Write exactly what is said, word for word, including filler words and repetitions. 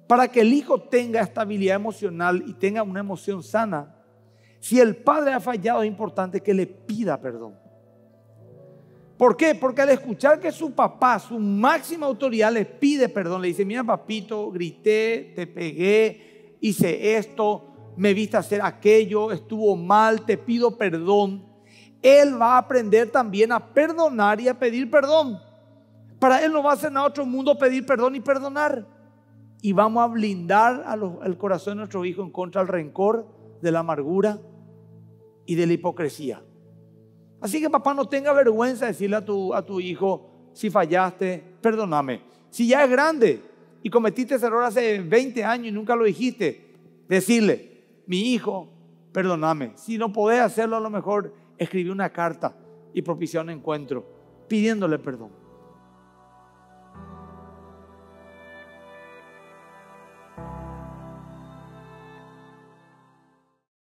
para que el hijo tenga estabilidad emocional y tenga una emoción sana, si el padre ha fallado, es importante que le pida perdón. ¿Por qué? Porque al escuchar que su papá, su máxima autoridad, le pide perdón, le dice: mira, papito, grité, te pegué, hice esto, me viste hacer aquello, estuvo mal, te pido perdón. Él va a aprender también a perdonar y a pedir perdón. Para él no va a ser nada otro mundo pedir perdón y perdonar. Y vamos a blindar a los, el corazón de nuestro hijo en contra del rencor, de la amargura y de la hipocresía. Así que, papá, no tenga vergüenza de decirle a tu, a tu hijo: si fallaste, perdóname. Si ya es grande y cometiste ese error hace veinte años y nunca lo dijiste, decirle: mi hijo, perdóname. Si no podés hacerlo, a lo mejor escribí una carta y propiciar un encuentro pidiéndole perdón.